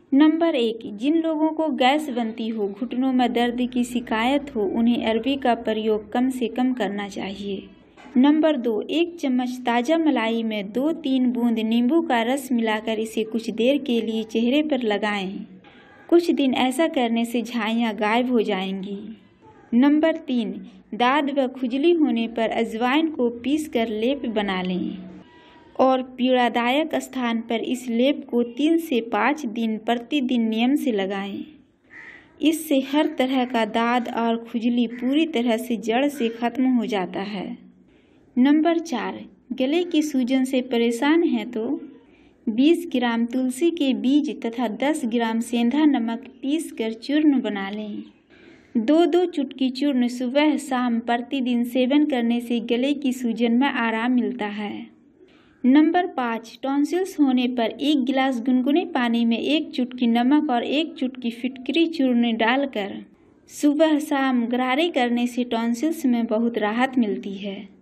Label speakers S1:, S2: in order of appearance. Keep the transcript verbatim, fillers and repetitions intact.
S1: Number एक, जिन लोगों को गैस बनती हो, घुटनों में दर्द की शिकायत हो, उन्हें अरबी का प्रयोग कम से कम करना चाहिए। नंबर दो, एक चम्मच ताज़ा मलाई में दो तीन बूंद नींबू का रस मिलाकर इसे कुछ देर के लिए चेहरे पर लगाएं। कुछ दिन ऐसा करने से झाइयाँ गायब हो जाएंगी। नंबर तीन, दाद व खुजली होने पर अजवाइन को पीसकर लेप बना लें और पीड़ादायक स्थान पर इस लेप को तीन से पाँच दिन प्रतिदिन नियम से लगाएं। इससे हर तरह का दाद और खुजली पूरी तरह से जड़ से खत्म हो जाता है। नंबर चार, गले की सूजन से परेशान हैं तो बीस ग्राम तुलसी के बीज तथा दस ग्राम सेंधा नमक पीसकर चूर्ण बना लें। दो दो चुटकी चूर्ण सुबह शाम प्रतिदिन सेवन करने से गले की सूजन में आराम मिलता है। नंबर पाँच, टॉन्सिल्स होने पर एक गिलास गुनगुने पानी में एक चुटकी नमक और एक चुटकी फिटकरी चूर्ण डालकर सुबह शाम गरारे करने से टॉन्सिल्स में बहुत राहत मिलती है।